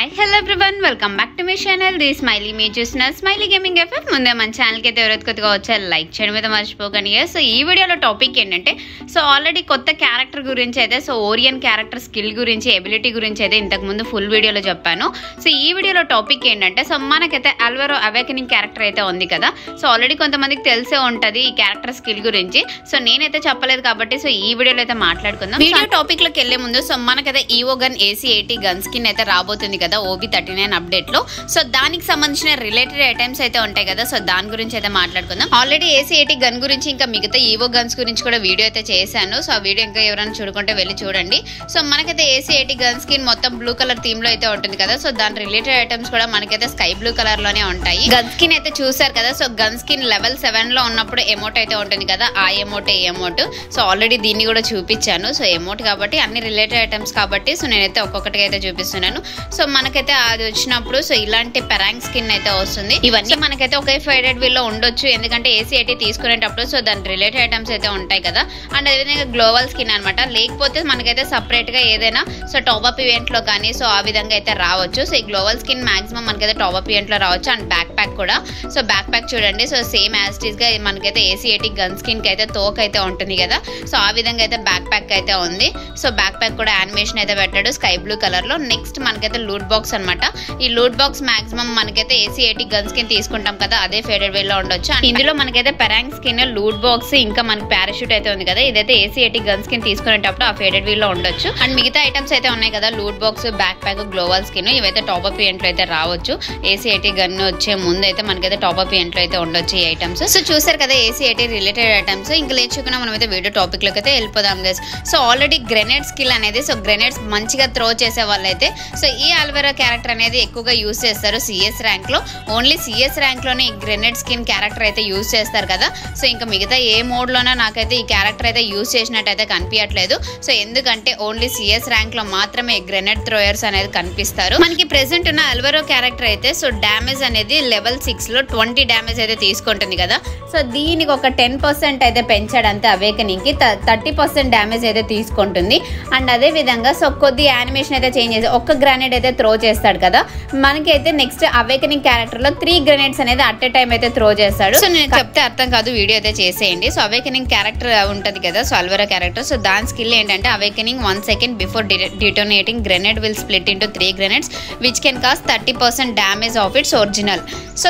Hi hello everyone welcome back to my channel the smiley మీ చూసిన smiley gaming FF. ముందే మన ఛానల్కి అయితే ఎవరైతే కొత్తగా వచ్చారు లైక్ చేయడం మీద మర్చిపోకండి. సో ఈ వీడియోలో టాపిక్ ఏంటంటే ఆల్రెడీ కొత్త క్యారెక్టర్ గురించి అయితే ఓరియన్ క్యారెక్టర్ స్కిల్ గురించి ఎబిలిటీ గురించి అయితే ఇంతకుముందు ఫుల్ వీడియోలో చెప్పాను. సో ఈ వీడియోలో టాపిక్ ఏంటంటే మనకైతే అల్వారో అవేకనింగ్ క్యారెక్టర్ అయితే ఉంది కదా. ఆల్రెడీ కొంతమందికి తెలిసే ఉంటుంది ఈ క్యారెక్టర్ స్కిల్ గురించి. నేనైతే చెప్పలేదు కాబట్టి ఈ వీడియోలో అయితే మాట్లాడుకుందాం. వీడియో టాపిక్ లోకి వెళ్లే ముందు మనకైతే EO gun AC80 gun skin అయితే రాబోతుంది కదా Ob39 అప్డేట్ లో. దానికి సంబంధించిన రిలేటెడ్ ఐటమ్స్ అయితే ఉంటాయి కదా. దాని గురించి అయితే మాట్లాడుకుందాం. ఆల్రెడీ AC80 గన్ గురించి ఇంకా మిగతా ఈవో గన్స్ గురించి కూడా వీడియో అయితే చేశాను. ఆ వీడియో ఇంకా ఎవరైనా చూడుకుంటే వెళ్ళి చూడండి. మనకైతే AC80 గన్ స్కిన్ మొత్తం బ్లూ కలర్ థీమ్ లో అయితే ఉంటుంది కదా. దాని రిలేటెడ్ ఐటమ్స్ కూడా మనకైతే స్కై బ్లూ కలర్ లోనే ఉంటాయి. గన్ స్కిన్ అయితే చూసారు కదా. గన్ స్కిన్ లెవెల్ 7 లో ఉన్నప్పుడు ఎమోట్ అయితే ఉంటుంది కదా. ఆ ఎమోట్ ఆల్రెడీ దీన్ని కూడా చూపించాను. ఎమోట్ కాబట్టి అన్ని రిలేటెడ్ ఐటమ్స్ కాబట్టి నేనైతే ఒక్కొక్కటిగా అయితే చూపిస్తున్నాను. మనకైతే అది వచ్చినప్పుడు ఇలాంటి పెరాంగ్ స్కిన్ అయితే వస్తుంది. ఇవన్నీ మనకైతే ఒకే ఫైడెడ్ వీల్ లో ఉండొచ్చు, ఎందుకంటే AC80 తీసుకునేటప్పుడు దాని రిలేటెడ్ ఐటమ్స్ అయితే ఉంటాయి కదా. అండ్ అదేవిధంగా గ్లోబల్ స్కిన్ అనమాట. లేకపోతే మనకైతే సపరేట్ గా ఏదైనా టాప్ అప్ ఈవెంట్ లో కానీ ఆ విధంగా అయితే రావచ్చు. ఈ గ్లోబల్ స్కిన్ మాక్సిమం మనకైతే టాప్ అప్ ఈవెంట్ లో రావచ్చు. అండ్ బ్యాక్ ప్యాక్ కూడా బ్యాక్ ప్యాక్ చూడండి. సేమ్ యాజ్ ఇట్ ఈస్ గా మనకైతే AC80 గన్ స్కిన్ కి అయితే తోక అయితే ఉంటుంది కదా. ఆ విధంగా అయితే బ్యాక్ ప్యాక్ అయితే ఉంది. బ్యాక్ ప్యాక్ కూడా యానిమేషన్ అయితే పెట్టాడు స్కై బ్లూ కలర్ లో. నెక్స్ట్ మనకైతే లూట్ బాక్స్ అనమాట. ఈ లూట్ బాక్స్ మాక్సిమం మనకైతే AC80 గన్ స్కిన్ తీసుకుంటాం కదా, అదే ఫేడెడ్ వే లో ఉండొచ్చు. ఇందులో మనకైతే పెరాంగ్ స్కిన్, లూట్ బాక్స్, ఇంకా మనకి పారాషూట్ అయితే ఉంది కదా. ఇదైతే AC80 గన్ స్కిన్ తీసుకునేటప్పుడు ఆ ఫేడెడ్ వే లో ఉండొచ్చు. అండ్ మిగతా ఐటమ్స్ అయితే ఉన్నాయి కదా, loot box, backpack, global skin, ఇవైతే టాప్ అప్ ఈవెంట్ లో అయితే రావచ్చు. AC80 గన్ వచ్చే ముందు అయితే మనకైతే టాప్ అప్ ఈవెంట్ లో అయితే ఉండొచ్చు ఈ ఐటమ్స్. చూసారు కదా AC80 రిలేటెడ్ ఐటమ్స్. ఇంకా లేచుకున్నా మనం అయితే వీడియో టాపిక్ లోకి అయితే వెళ్ళిపోదాం గైస్. ఆల్రెడీ గ్రెనేడ్ స్కిల్ అనేది గ్రెనేడ్స్ మంచిగా త్రో చేసే వాళ్ళైతే ఈ అల్వారో క్యారెక్టర్ అనేది ఎక్కువగా యూజ్ చేస్తారు CS ర్యాంక్ లో. ఓన్లీ CS ర్యాంక్ లోనే ఈ గ్రెనేడ్ స్కిన్ క్యారెక్టర్ అయితే యూజ్ చేస్తారు కదా. ఇంకా మిగతా ఏ మోడ్ లోనో నాకైతే ఈ క్యారెక్టర్ అయితే యూజ్ చేసినట్టయితే కనిపించట్లేదు. ఎందుకంటే ఓన్లీ CS ర్యాంక్ లో మాత్రమే గ్రెనేడ్ థ్రోయర్స్ అనేది కనిపిస్తారు. మనకి ప్రెసెంట్ ఉన్న అల్వారో క్యారెక్టర్ అయితే డామేజ్ అనేది లెవెల్ 6 లో 20 డామేజ్ అయితే తీసుకుంటుంది కదా. దీనికి ఒక 10% అయితే పెంచాడు అంతే. అవేకనింగ్ కి 30% డామేజ్ అయితే తీసుకుంటుంది. అండ్ అదే విధంగా కొద్ది యానిమేషన్ అయితే చేంజ్ చేసి ఒక్క గ్రానైడ్ అయితే త్రో చేస్తాడు కదా. మనకైతే నెక్స్ట్ అవేకనింగ్ క్యారెక్టర్ లో 3 గ్రెనేడ్స్ అనేది అట్ ఏ టైం అయితే త్రో చేస్తాడు. నేను చెప్తే అర్థం కాదు, వీడియో అయితే చేసేయండి. అవేకనింగ్ క్యారెక్టర్ ఉంటది కదా అల్వారో క్యారెక్టర్. దాని స్కిల్ ఏంటంటే awakening 1 second before detonating grenade will split into 3 grenades which can cost 30% damage of its original.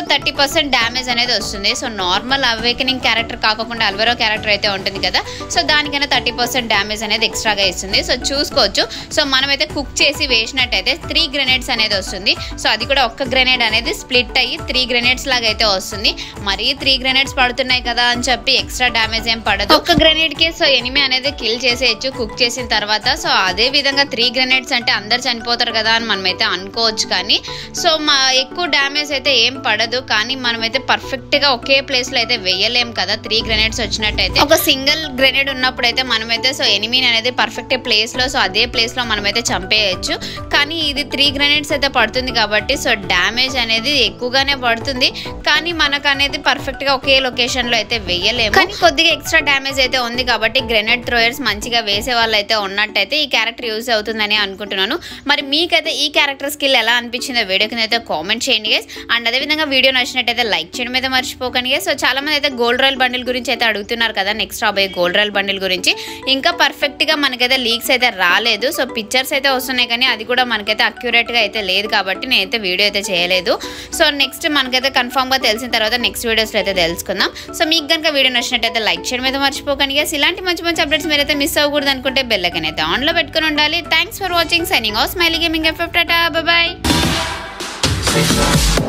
30% damage అనేది వస్తుంది. నార్మల్ అవేకనింగ్ క్యారెక్టర్ కాకుండా అల్వారో క్యారెక్టర్ అయితే ఉంటుంది కదా. దానికైనా 30% డామేజ్ అనేది ఎక్స్ట్రాగా ఇస్తుంది. చూసుకోవచ్చు. మనమైతే కుక్ చేసి వేసినట్టయితే 3 గ్రెనేడ్స్ అనేది వస్తుంది. అది కూడా ఒక్క గ్రెనేడ్ అనేది స్ప్లిట్ అయ్యి 3 గ్రెనేడ్స్ లాగా అయితే వస్తుంది. మరి 3 గ్రెనేడ్స్ పడుతున్నాయి కదా అని చెప్పి ఎక్స్ట్రా డామేజ్ ఏం పడదు. ఒక్క గ్రెనేడ్ కి ఎనిమి అనేది కిల్ చేసేయచ్చు కుక్ చేసిన తర్వాత. అదే విధంగా 3 గ్రెనేడ్స్ అంటే అందరు చనిపోతారు కదా అని మనమైతే అనుకోవచ్చు. కానీ ఎక్కువ డామేజ్ అయితే ఏం పడదు. కానీ మనమైతే పర్ఫెక్ట్ గా ఒకే ప్లేస్ లో అయితే వేయలేం కదా. 3 గ్రెనేడ్స్ వచ్చినట్టయితే ఒక సింగిల్ గ్రెనేడ్ ఉన్నప్పుడు అయితే మనమైతే ఎనిమిని అనేది పర్ఫెక్ట్ ప్లేస్ లో అదే ప్లేస్ లో మనమైతే చంపేయచ్చు. కానీ ఇది 3 గ్రెనేడ్స్ అయితే పడుతుంది కాబట్టి డామేజ్ అనేది ఎక్కువగానే పడుతుంది. కానీ మనకు అనేది పర్ఫెక్ట్ గా ఒకే లొకేషన్ లో అయితే వేయలేము. కానీ కొద్దిగా ఎక్స్ట్రా డామేజ్ అయితే ఉంది కాబట్టి గ్రెనేడ్ థ్రోయర్స్ మంచిగా వేసే వాళ్ళు అయితే ఉన్నట్టయితే ఈ క్యారెక్టర్ యూజ్ అవుతుందని అనుకుంటున్నాను. మరి మీకైతే ఈ క్యారెక్టర్ స్కిల్ ఎలా అనిపించిందో వీడియో కింద అయితే కామెంట్ చేయండి గైస్. అండ్ అదేవిధంగా వీడియో నచ్చినట్టయితే లైక్ చేయడం అయితే మర్చిపోకండి గైస్. చాలా మంది అయితే గోల్డ్ రాయల్ బండిల్ గురించి అయితే అడుగుతున్నారు కదా. నెక్స్ట్ రాబోయే గోల్డ్ రాయల్ బండిల్ గురించి ఇంకా పర్ఫెక్ట్ గా మనకైతే లీక్స్ అయితే రాలేదు. పిక్చర్స్ అయితే వస్తున్నాయి కానీ అది కూడా మనకైతే అక్యురేట్ గా అయితే లేదు కాబట్టి నేనైతే వీడియో అయితే చేయలేదు. నెక్స్ట్ మనకైతే కన్ఫర్మ్ గా తెలిసిన తర్వాత నెక్స్ట్ వీడియోస్ లో అయితే తెలుసుకుందాం. మీకు కనుక వీడియో నచ్చినట్టయితే లైక్ చేయడం అయితే మర్చిపోకండి గైస్. ఇలాంటి మంచి మంచి అప్డేట్స్ మీరైతే మిస్ అవ్వకూడదు అనుకుంటే బెల్ ఐకాన్ అయితే ఆన్ లో పెట్టుకుని ఉండాలి. Thanks for watching. Signing off smiley gaming FF. Tata, bye by.